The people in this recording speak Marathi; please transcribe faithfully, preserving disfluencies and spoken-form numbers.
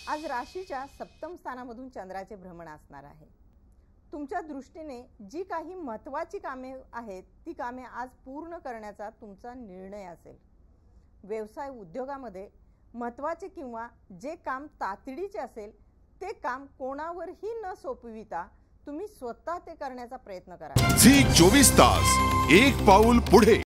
आज राशीच्या सप्तम स्थानामधून चंद्राचे भ्रमण असणार आहे। तुमच्या दृष्टीने जी काही महत्त्वाची कामे आहेत ती कामे आज पूर्ण करण्याचा तुमचा निर्णय असेल। व्यवसाय उद्योगामध्ये महत्त्वाचे किंवा जे काम तातडीचे असेल ते काम कोणावरही न सोपविता तुम्ही स्वतः ते करण्याचा प्रयत्न करा। झी चोवीस तास एक पाऊल पुढे।